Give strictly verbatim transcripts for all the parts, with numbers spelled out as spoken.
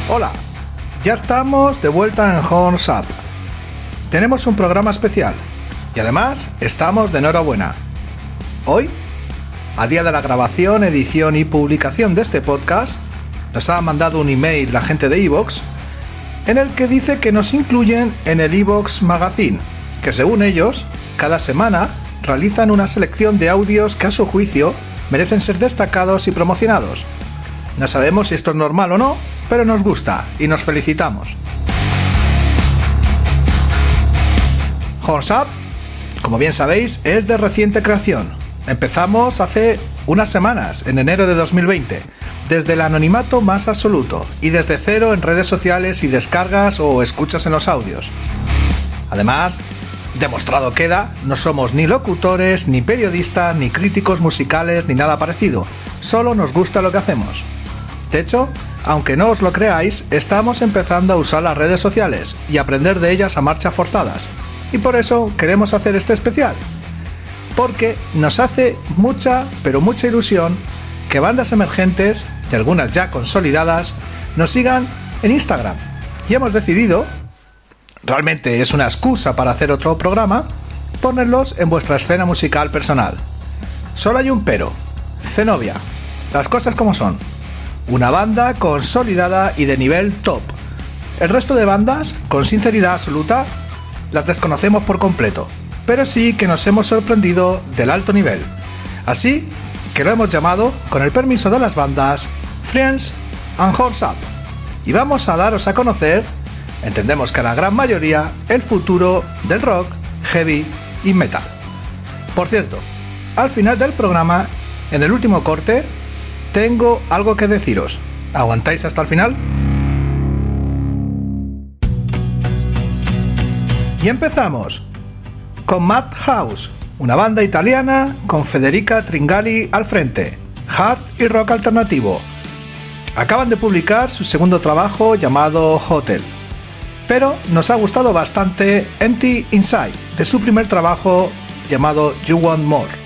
Hola, ya estamos de vuelta en Horns Up. Tenemos un programa especial y además estamos de enhorabuena. Hoy, a día de la grabación, edición y publicación de este podcast, nos ha mandado un email la gente de iVoox en el que dice que nos incluyen en el iVoox Magazine, que según ellos, cada semana realizan una selección de audios que a su juicio merecen ser destacados y promocionados. No sabemos si esto es normal o no, pero nos gusta y nos felicitamos. Horns Up, como bien sabéis, es de reciente creación. Empezamos hace unas semanas, en enero de dos mil veinte, desde el anonimato más absoluto y desde cero en redes sociales y descargas o escuchas en los audios. Además, demostrado queda, no somos ni locutores, ni periodistas, ni críticos musicales, ni nada parecido. Solo nos gusta lo que hacemos. De hecho, aunque no os lo creáis, estamos empezando a usar las redes sociales y aprender de ellas a marchas forzadas. Y por eso queremos hacer este especial. Porque nos hace mucha, pero mucha ilusión que bandas emergentes, y algunas ya consolidadas, nos sigan en Instagram. Y hemos decidido, realmente es una excusa para hacer otro programa, ponerlos en vuestra escena musical personal. Solo hay un pero: Zenobia. Las cosas como son. Una banda consolidada y de nivel top. El resto de bandas, con sinceridad absoluta, las desconocemos por completo, pero sí que nos hemos sorprendido del alto nivel. Así que lo hemos llamado, con el permiso de las bandas, Friends and Horns Up. Y vamos a daros a conocer, entendemos que a la gran mayoría, el futuro del rock, heavy y metal. Por cierto, al final del programa, en el último corte, tengo algo que deciros. ¿Aguantáis hasta el final? Y empezamos con Madhouse, una banda italiana con Federica Tringali al frente, hard y rock alternativo. Acaban de publicar su segundo trabajo llamado Hotel, pero nos ha gustado bastante Empty Inside, de su primer trabajo llamado You Want More.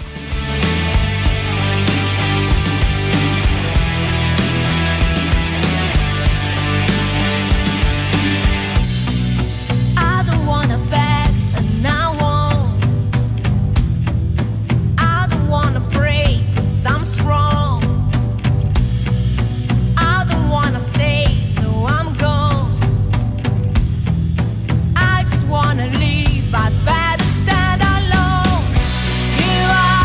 Wanna leave, I'd better stand alone. You are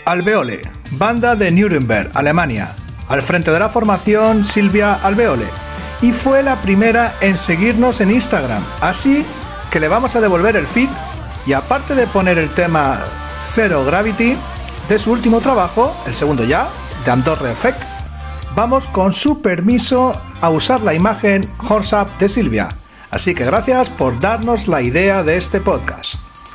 Alveole, banda de Nuremberg, Alemania. Al frente de la formación, Silvia Alveole. Y fue la primera en seguirnos en Instagram. Así que le vamos a devolver el feed. Y aparte de poner el tema Zero Gravity de su último trabajo, el segundo ya, de Andorre Effect, vamos con su permiso a usar la imagen Horns Up de Silvia. Así que gracias por darnos la idea de este podcast.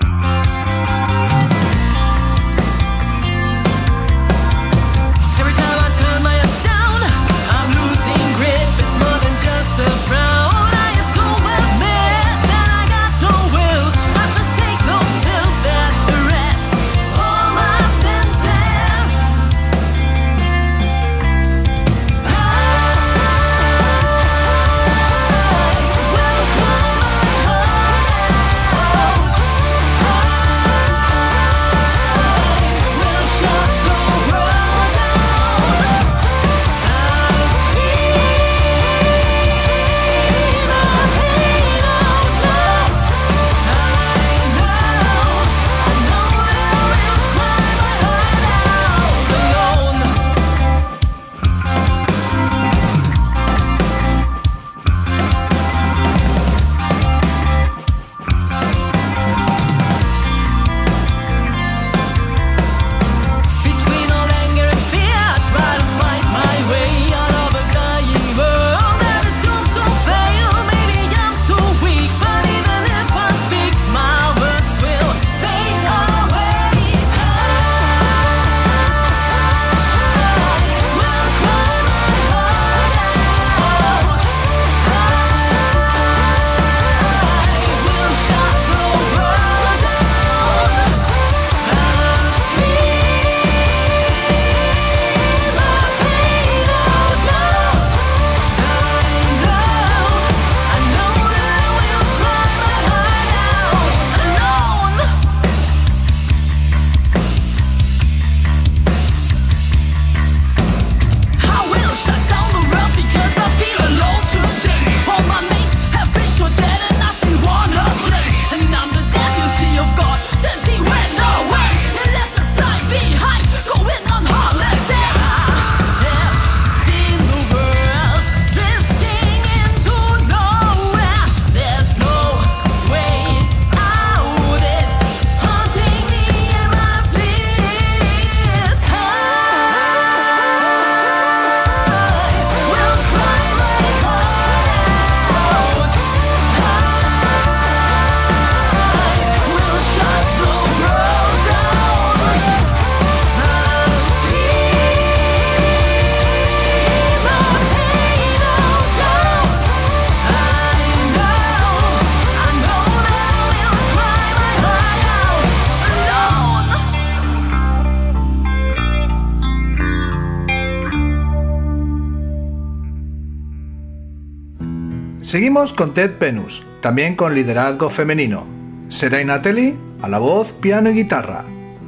Seguimos con Dead Venus, también con liderazgo femenino. Seraina Telly a la voz, piano y guitarra.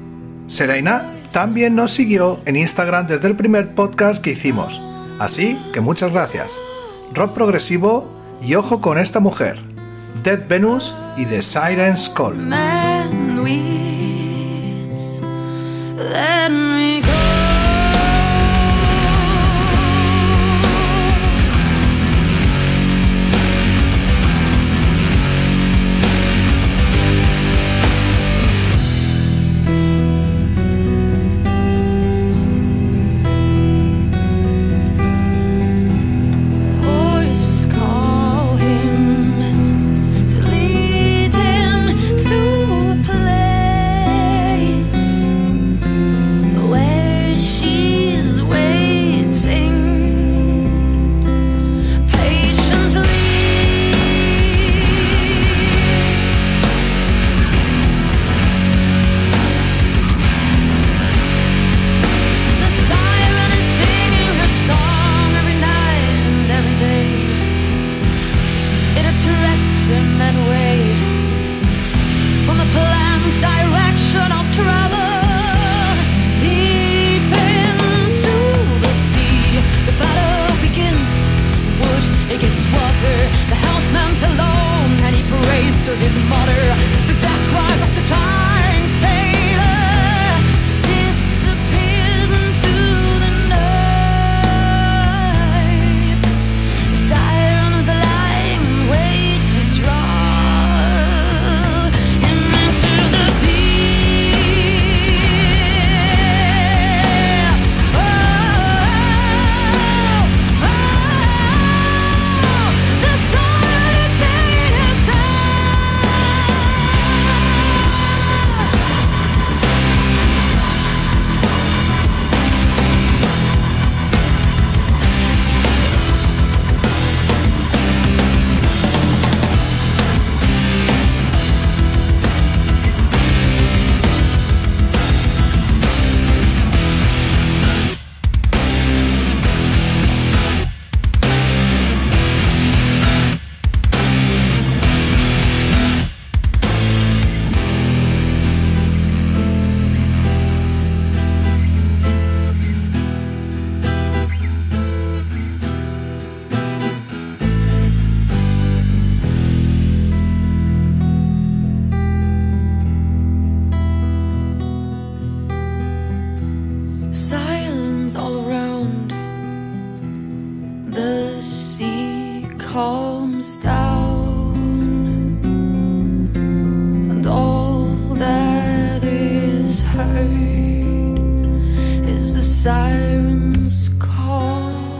Seraina también nos siguió en Instagram desde el primer podcast que hicimos, así que muchas gracias. Rock progresivo y ojo con esta mujer, Dead Venus y The Siren's Call. Man weeps, let me go. To comes down, and all that is heard is the siren's call.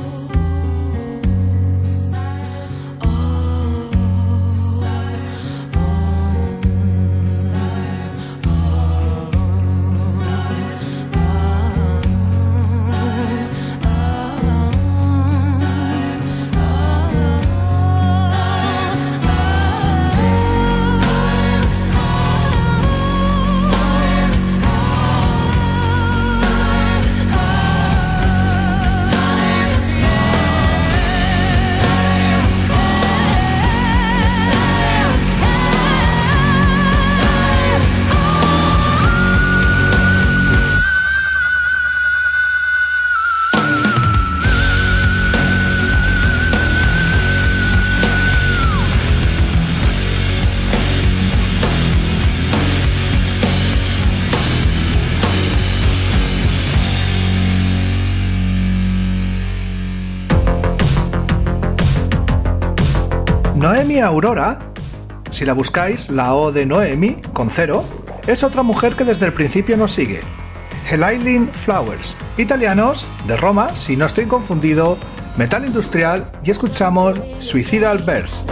Noemi Aurora, si la buscáis, la O de Noemi, con cero, es otra mujer que desde el principio nos sigue. Helailin Flowers, italianos, de Roma, si no estoy confundido, metal industrial, y escuchamos Suicidal Birds.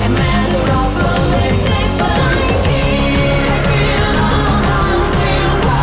Resistance.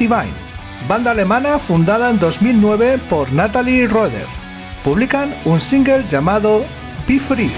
Divine, banda alemana fundada en dos mil nueve por Natalie Roeder. Publican un single llamado Be Free.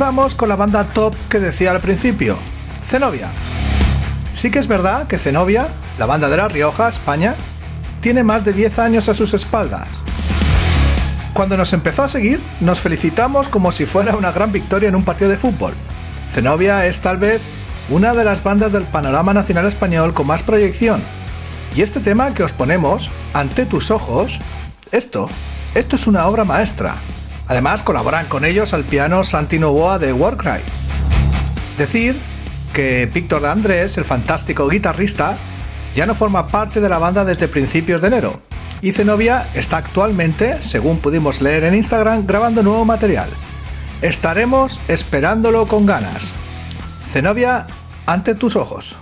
vamos con la banda top que decía al principio, Zenobia. Sí que es verdad que Zenobia, la banda de La Rioja, España, tiene más de diez años a sus espaldas. Cuando nos empezó a seguir, nos felicitamos como si fuera una gran victoria en un partido de fútbol. Zenobia es tal vez una de las bandas del panorama nacional español con más proyección. Y este tema que os ponemos, Ante tus ojos, esto, esto es una obra maestra. Además colaboran con ellos al piano Santi Novoa de Warcry. Decir que Víctor de Andrés, el fantástico guitarrista, ya no forma parte de la banda desde principios de enero. Y Zenobia está actualmente, según pudimos leer en Instagram, grabando nuevo material. Estaremos esperándolo con ganas. Zenobia, ante tus ojos.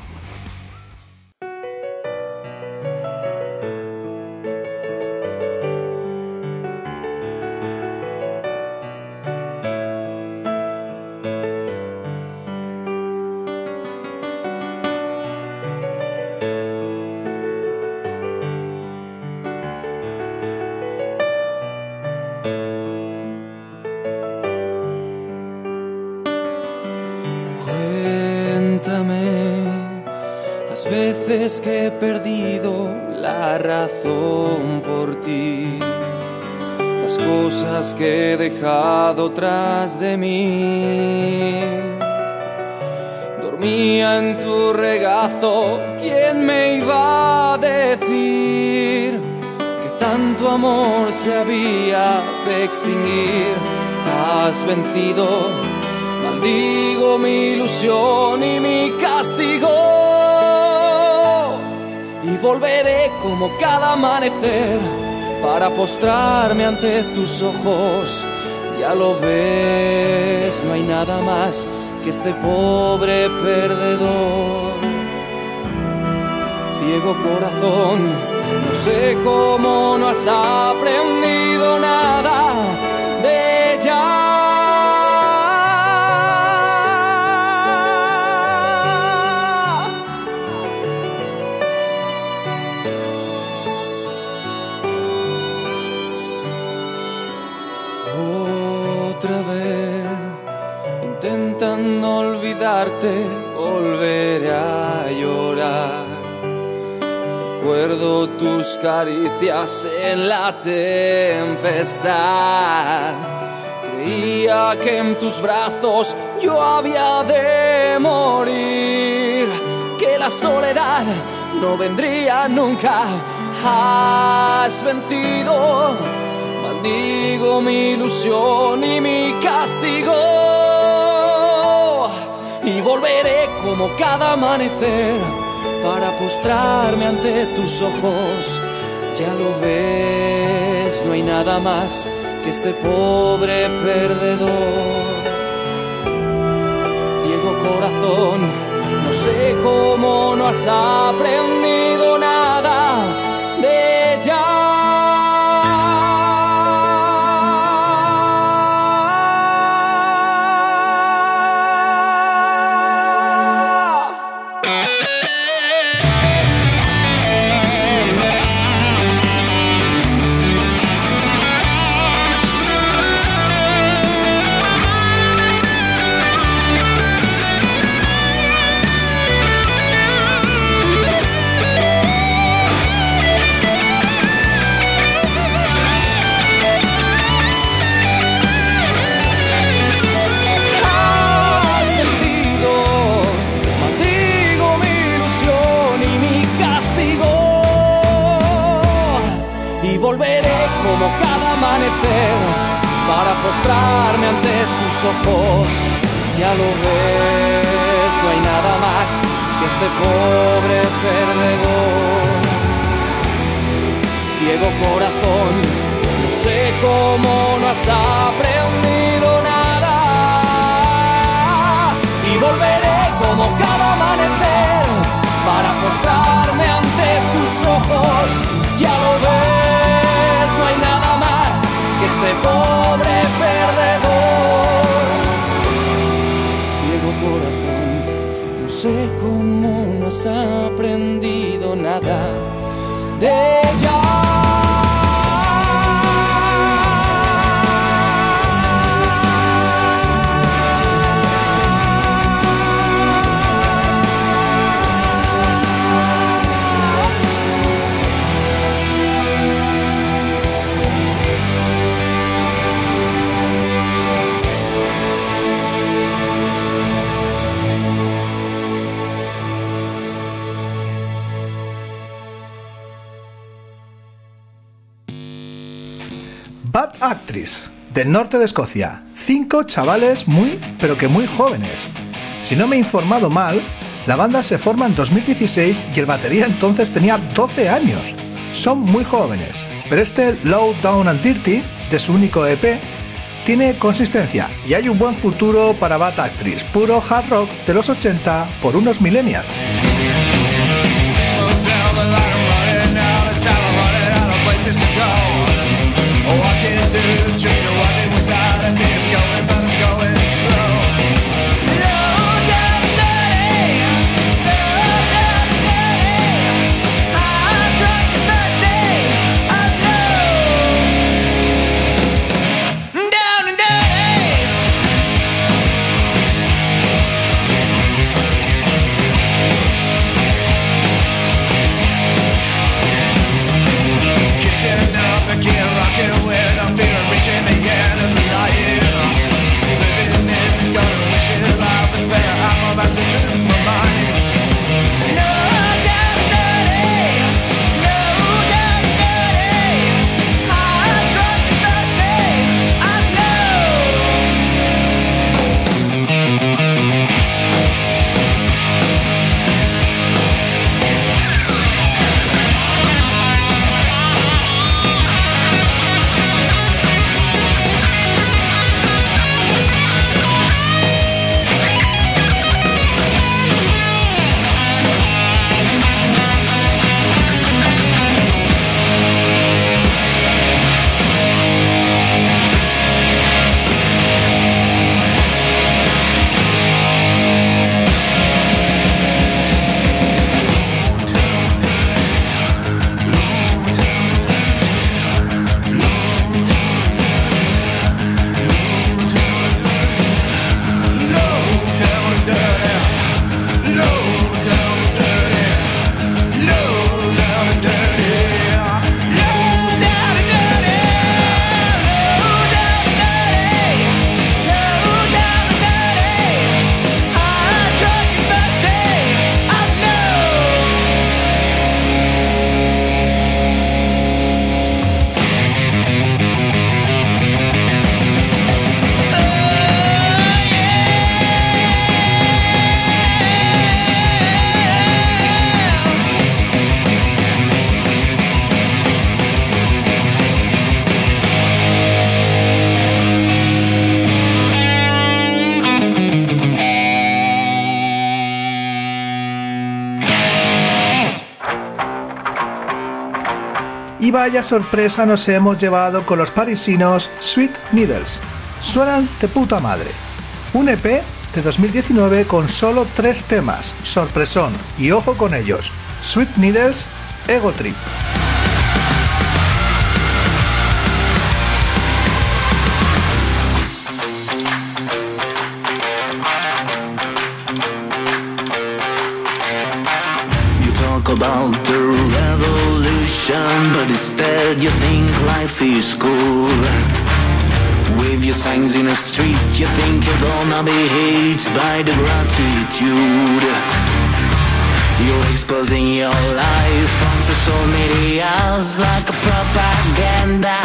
Las veces que he perdido la razón por ti, las cosas que he dejado tras de mí. Dormía en tu regazo, ¿quién me iba a decir que tanto amor se había de extinguir? Has vencido, maldigo mi ilusión y mi castigo. Y volveré como cada amanecer para postrarme ante tus ojos. Ya lo ves, no hay nada más que este pobre perdedor. Ciego corazón, no sé cómo no has aprendido nada de ella. Otra vez, intentando olvidarte, volveré a llorar. Recuerdo tus caricias en la tempestad. Creía que en tus brazos yo había de morir, que la soledad no vendría nunca. Has vencido, maldigo mi ilusión y mi castigo. Y volveré como cada amanecer para postrarme ante tus ojos. Ya lo ves, no hay nada más que este pobre perdedor. Ciego corazón, no sé cómo no has aprendido nada de ella. Volveré como cada amanecer para postrarme ante tus ojos. Ya lo ves, no hay nada más que este pobre perdedor. Ciego corazón, no sé cómo no has aprendido nada. Y volveré como cada amanecer para postrarme ante tus ojos. Ya lo ves, no hay nada más que este pobre perdedor. Ciego corazón, no sé cómo no has aprendido nada de ella. Bad Actress, del norte de Escocia. Cinco chavales muy, pero que muy jóvenes. Si no me he informado mal, la banda se forma en dos mil dieciséis y el batería entonces tenía doce años. Son muy jóvenes, pero este Low Down and Dirty, de su único E P, tiene consistencia y hay un buen futuro para Bad Actress, puro hard rock de los ochenta por unos millennials. Y vaya sorpresa nos hemos llevado con los parisinos Sweet Needles. Suenan de puta madre. Un E P de dos mil diecinueve con solo tres temas. Sorpresón. Y ojo con ellos. Sweet Needles, Ego Trip. About the revolution, but instead you think life is cool. With your signs in the street, you think you're gonna be hated by the gratitude. You're exposing your life on social media like a propaganda.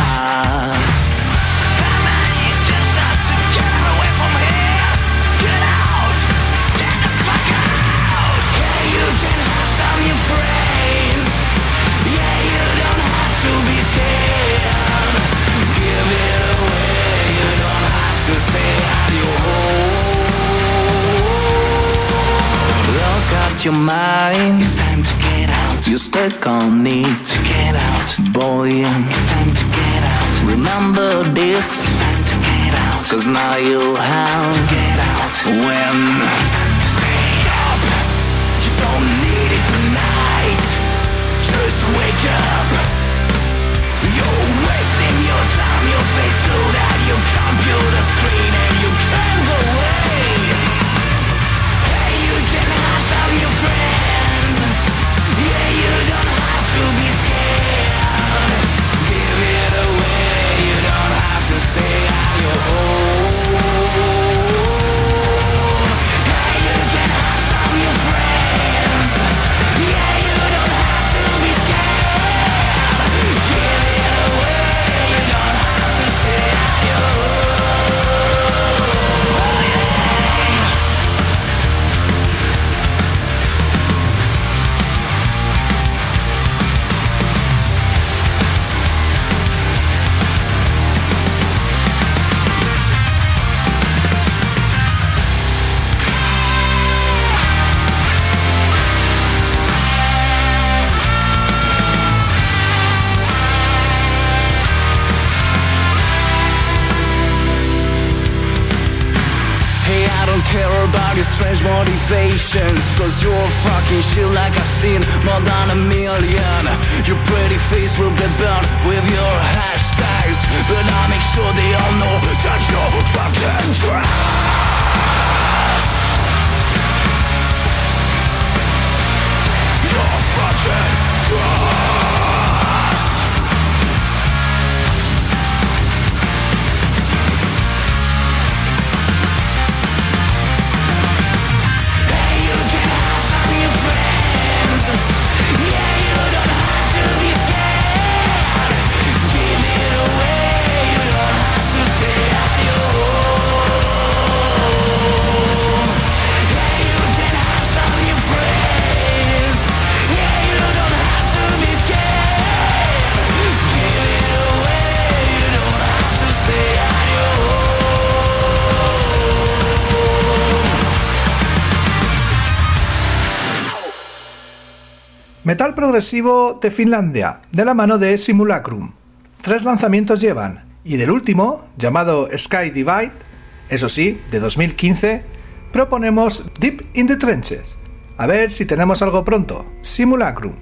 Your mind, it's time to get out. You're stuck on it, to get out. Boy, it's time to get out. Remember this, it's time to get out. Cause now you have to get out. When it's time to say stop, you don't need it tonight. Just wake up. You're wasting your time, your face glued at your computer screen, and you can't go away. Hey, you can have some your friends. Yeah, you don't have to be scared. Give it away. You don't have to stay at your home. care about your strange motivations, cause you're fucking shit like I've seen more than a million. Your pretty face will be burned with your hashtags, but I make sure they all know that you're fucking trash. You're fucking trash. Hey, you can have some of your friends. Yeah, you don't have to be scared. Give it away, you don't have to say adios. Yeah, you can have some of your friends. Yeah, you don't have to be scared. Give it away, you don't have to say adios. Metal progresivo de Finlandia, de la mano de Simulacrum. Tres lanzamientos llevan, y del último, llamado Sky Divide, eso sí, de dos mil quince, proponemos Deep in the Trenches. A ver si tenemos algo pronto. Simulacrum.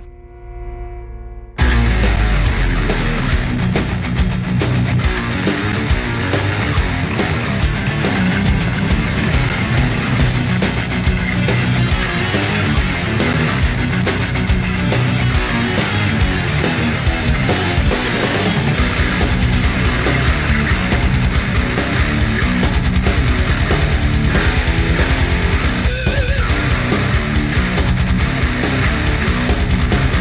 You're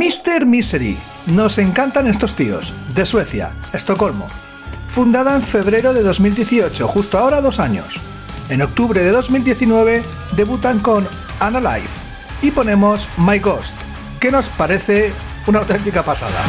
mister Misery. Nos encantan estos tíos. De Suecia, Estocolmo. Fundada en febrero de dos mil dieciocho, justo ahora dos años. En octubre de dos mil diecinueve debutan con Unalive y ponemos My Ghost, que nos parece una auténtica pasada.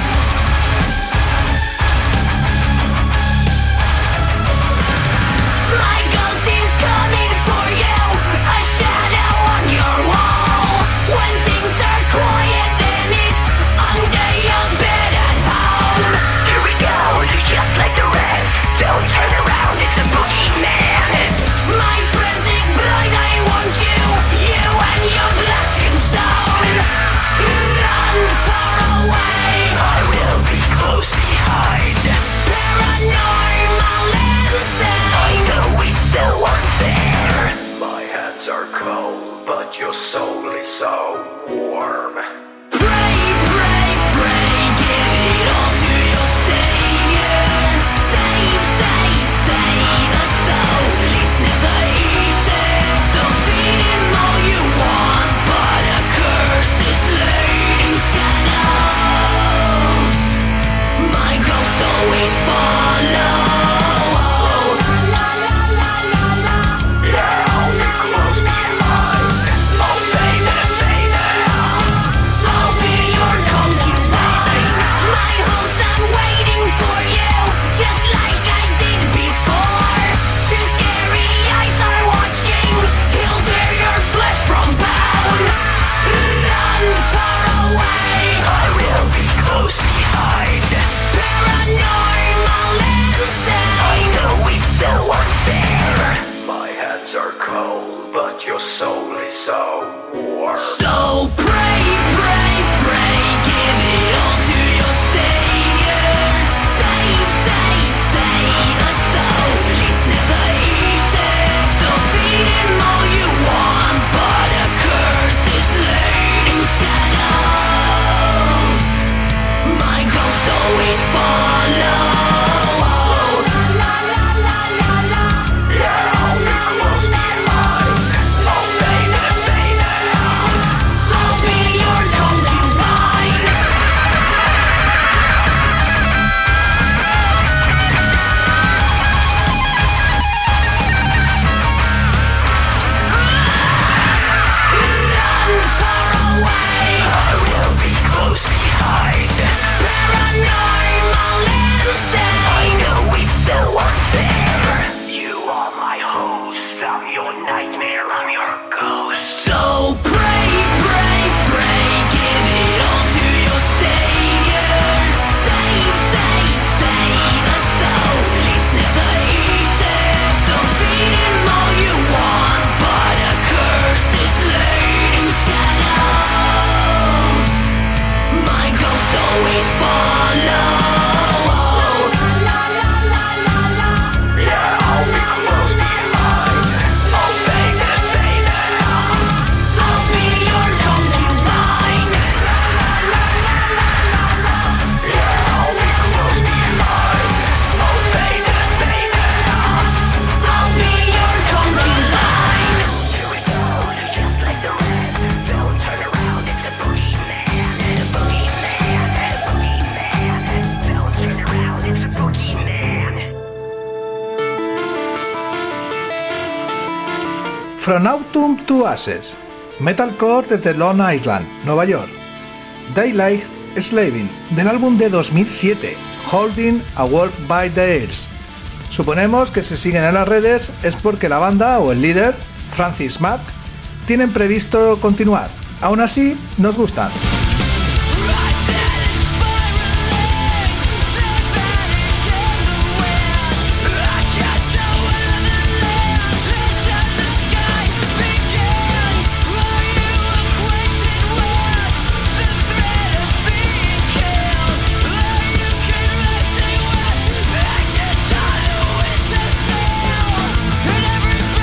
From Autumn to Ashes, metalcore desde Long Island, Nueva York. Daylight Slaving, del álbum de dos mil siete, Holding a Wolf by the Ears. Suponemos que si siguen en las redes es porque la banda o el líder, Francis Mack, tienen previsto continuar. Aún así, nos gustan.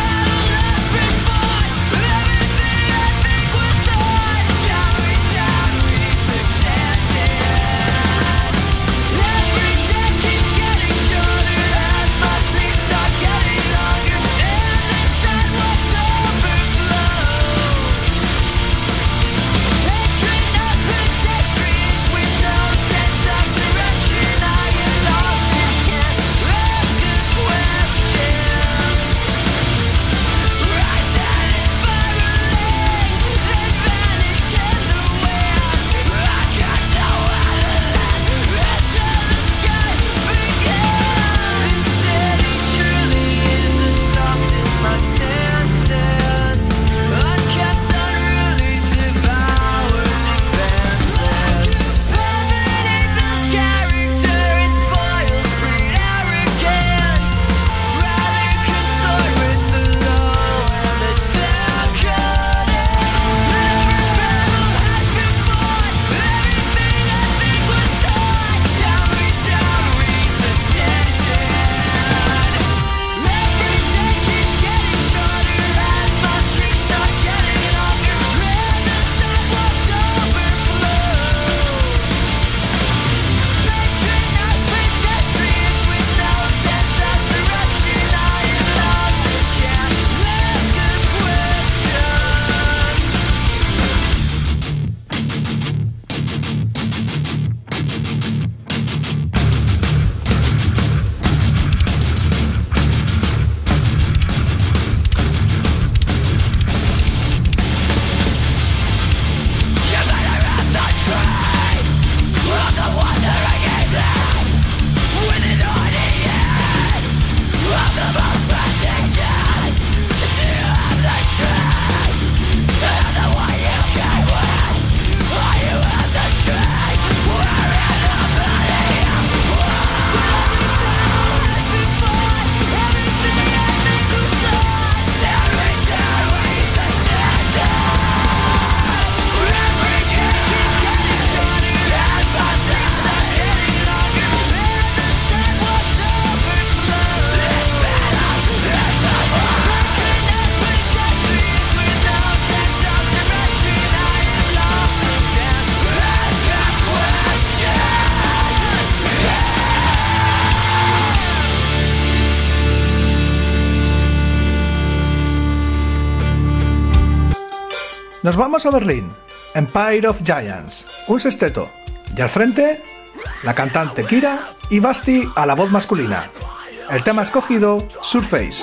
Down Nos vamos a Berlín, Empire of Giants, un sexteto, y al frente, la cantante Kira y Basti a la voz masculina. El tema escogido, Surface.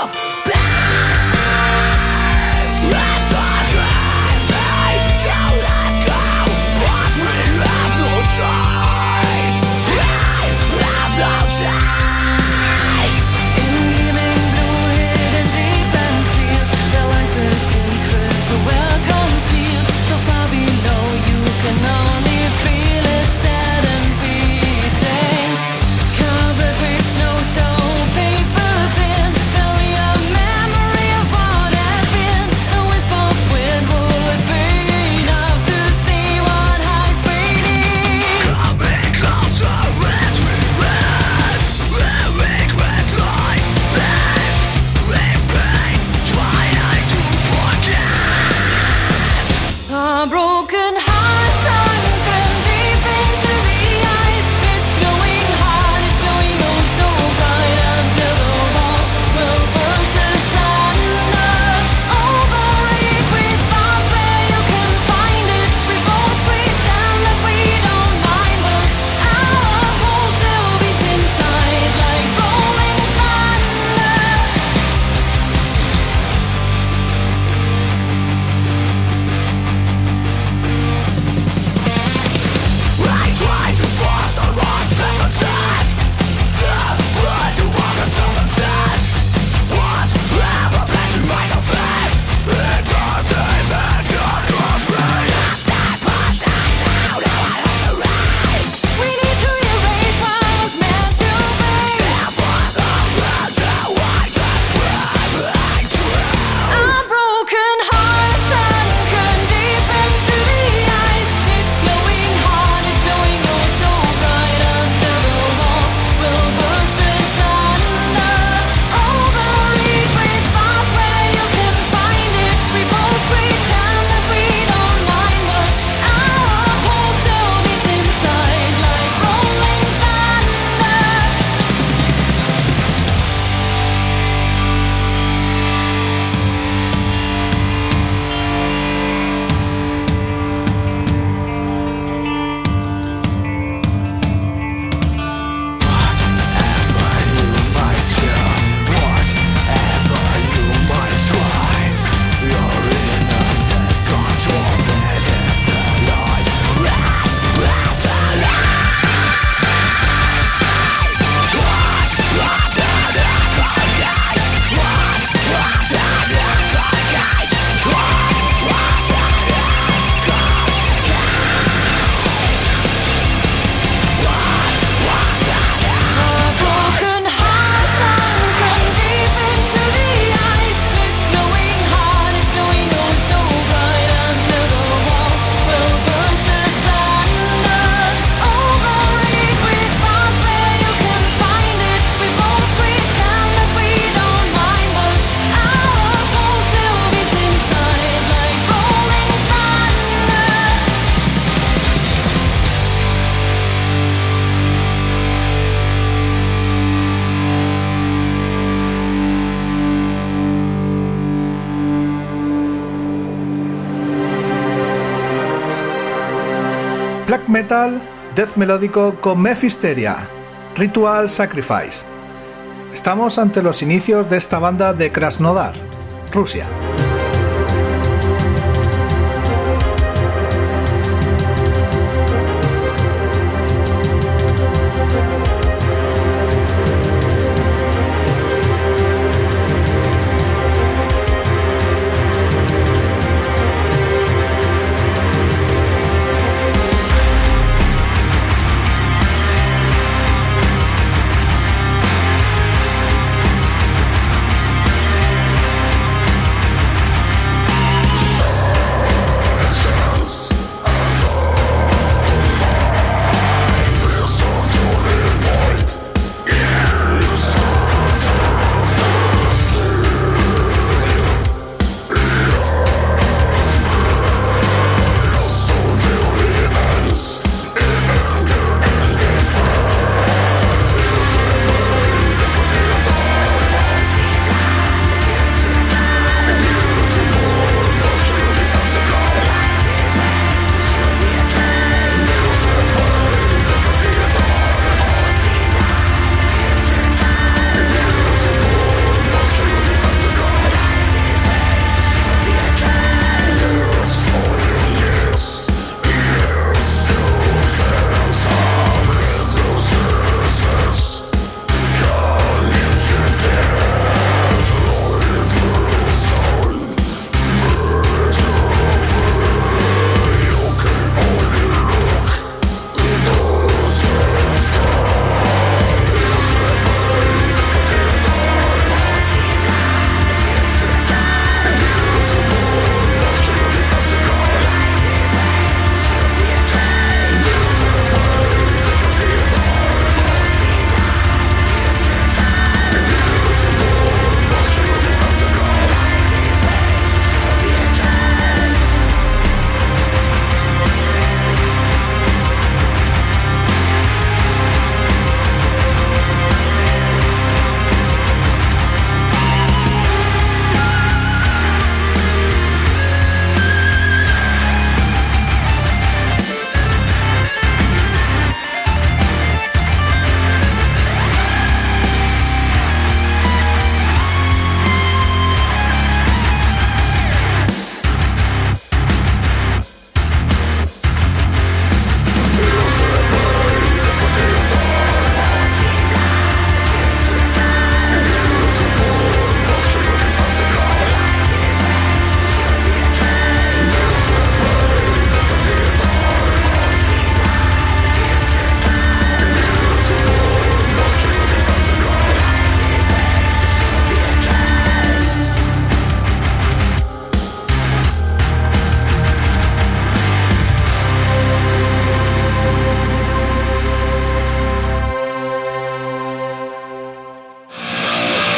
Black metal, death melódico con Mephisteria, Ritual Sacrifice. Estamos ante los inicios de esta banda de Krasnodar, Rusia.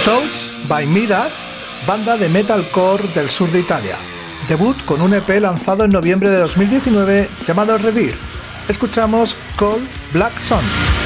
Thoughts by Midas, banda de metalcore del sur de Italia. Debut con un E P lanzado en noviembre de dos mil diecinueve llamado Rebirth. Escuchamos Cold Black Sun.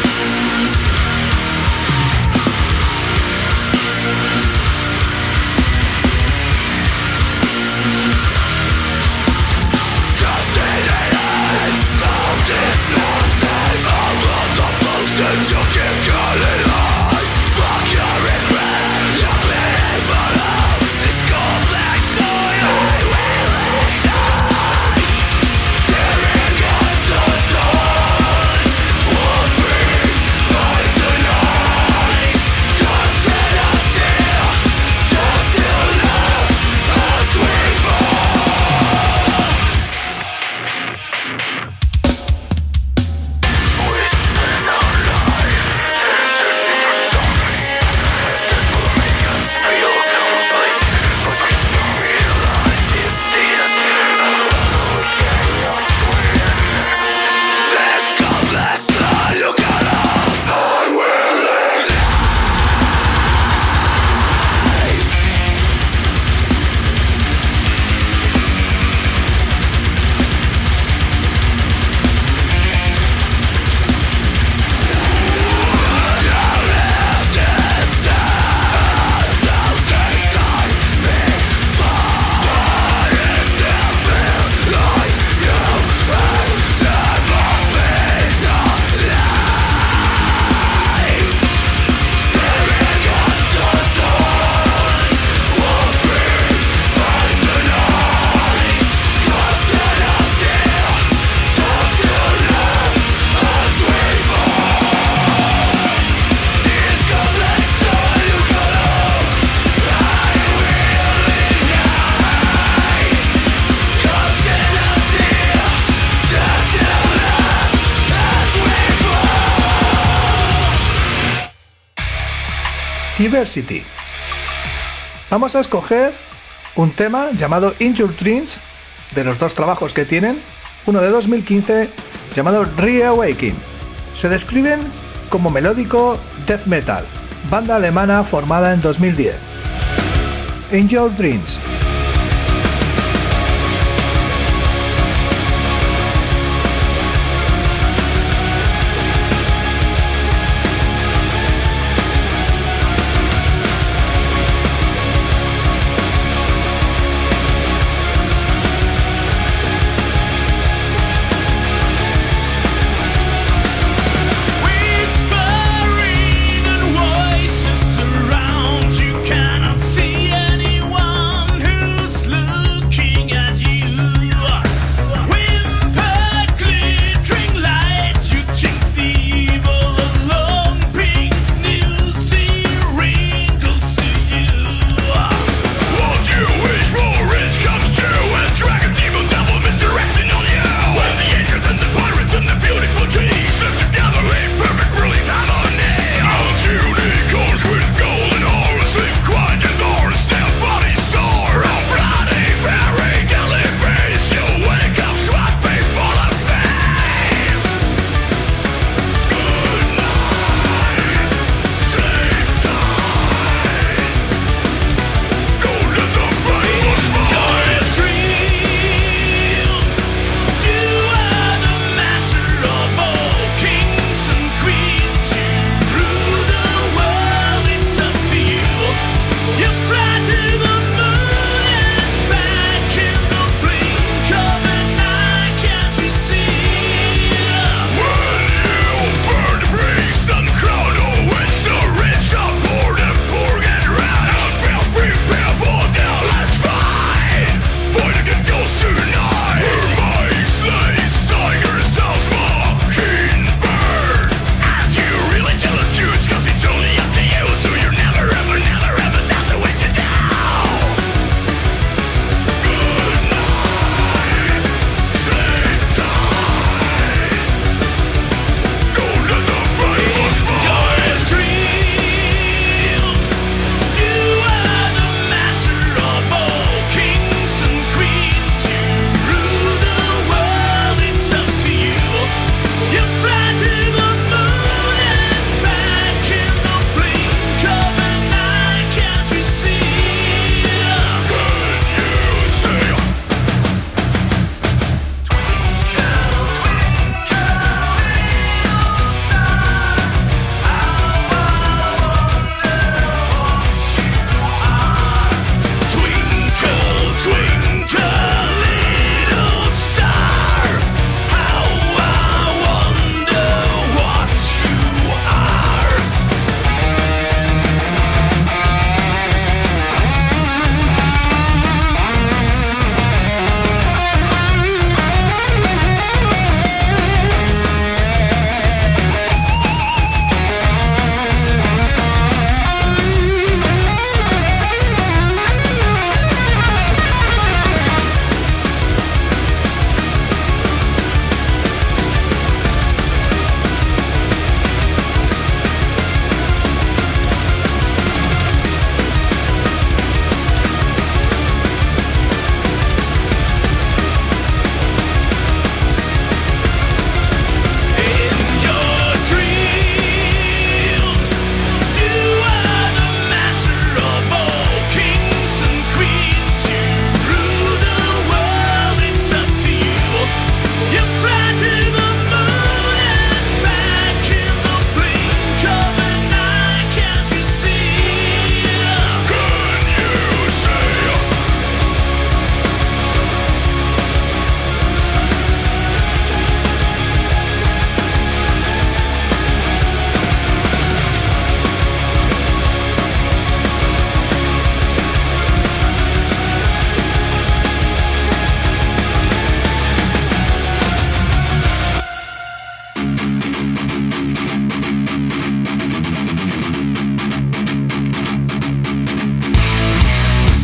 Diversity. Vamos a escoger un tema llamado In Your Dreams, de los dos trabajos que tienen, uno de dos mil quince llamado Reawaken. Se describen como melódico death metal, banda alemana formada en dos mil diez. In Your Dreams. Whispering and voices surround you, cannot see anyone.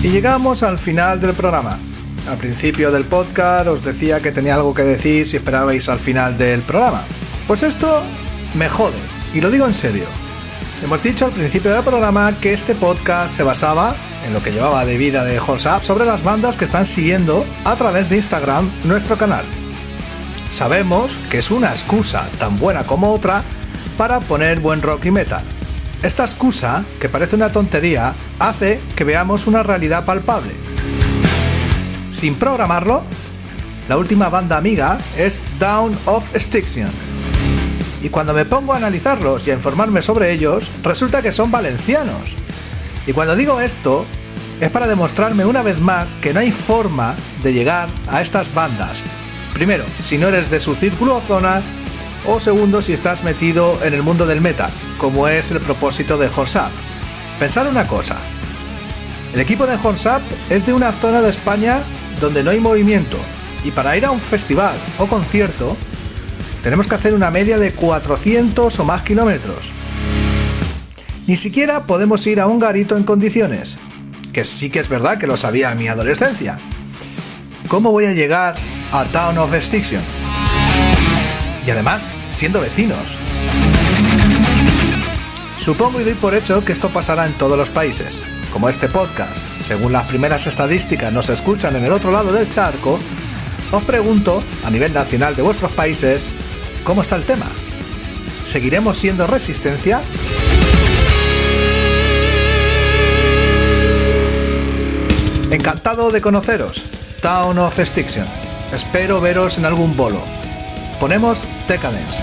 Y llegamos al final del programa. Al principio del podcast os decía que tenía algo que decir si esperabais al final del programa. Pues esto me jode, y lo digo en serio. Hemos dicho al principio del programa que este podcast se basaba en lo que llevaba de vida de Horse Up sobre las bandas que están siguiendo a través de Instagram nuestro canal. Sabemos que es una excusa tan buena como otra para poner buen rock y metal. Esta excusa, que parece una tontería, hace que veamos una realidad palpable. Sin programarlo, la última banda amiga es Down of Extinction. Y cuando me pongo a analizarlos y a informarme sobre ellos, resulta que son valencianos. Y cuando digo esto, es para demostrarme una vez más que no hay forma de llegar a estas bandas. Primero, si no eres de su círculo o zona, o segundo, si estás metido en el mundo del metal, como es el propósito de Horse Up. Pensad una cosa, el equipo de Horse Up es de una zona de España donde no hay movimiento, y para ir a un festival o concierto tenemos que hacer una media de cuatrocientos o más kilómetros. Ni siquiera podemos ir a un garito en condiciones, que sí que es verdad que lo sabía en mi adolescencia. ¿Cómo voy a llegar a Down of Extinction? Y además, siendo vecinos. Supongo y doy por hecho que esto pasará en todos los países. Como este podcast, según las primeras estadísticas, nos escuchan en el otro lado del charco, os pregunto, a nivel nacional de vuestros países, ¿cómo está el tema? ¿Seguiremos siendo resistencia? Encantado de conoceros, Down of Extinction. Espero veros en algún bolo. Ponemos Decadence.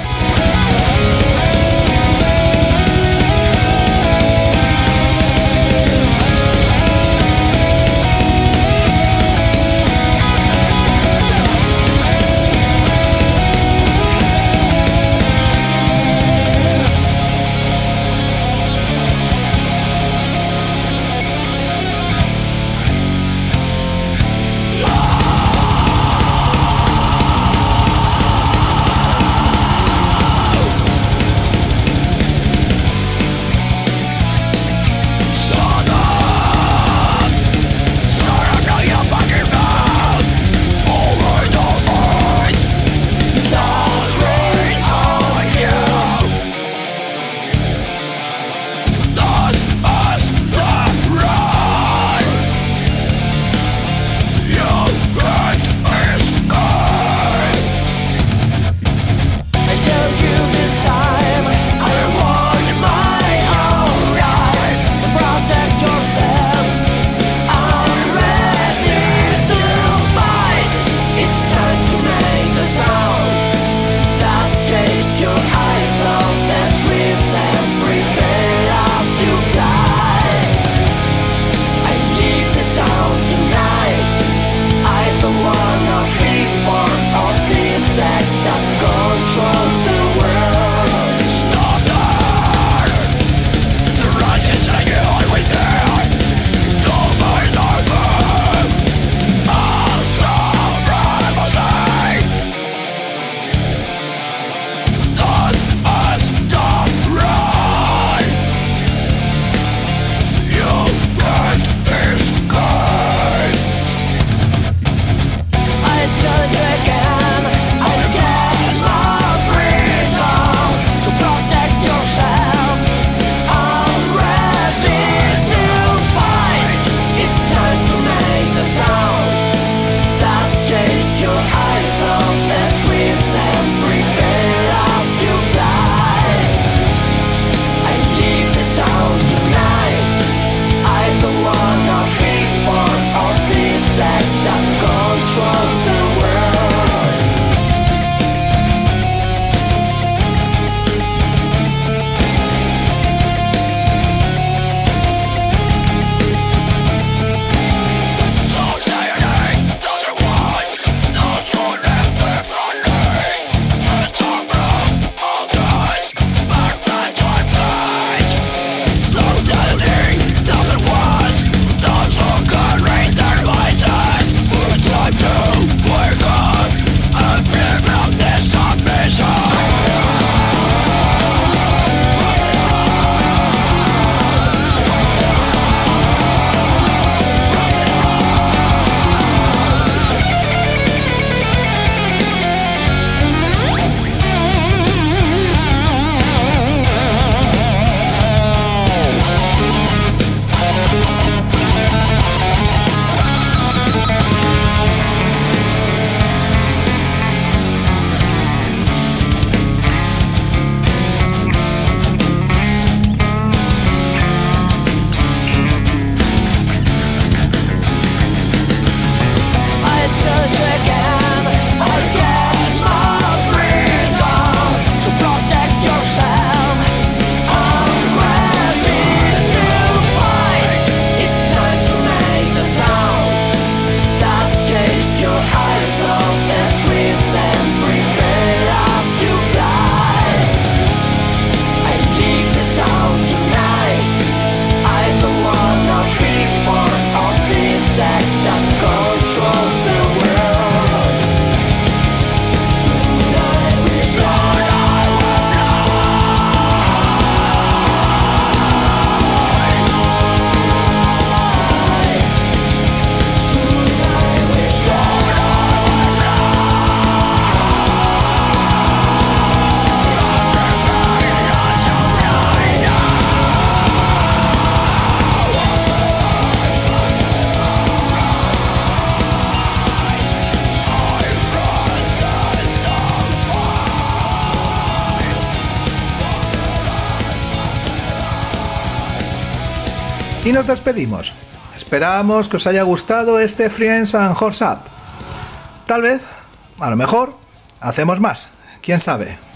Y nos despedimos. Esperamos que os haya gustado este Friends and Horse Up. Tal vez, a lo mejor, hacemos más. ¿Quién sabe?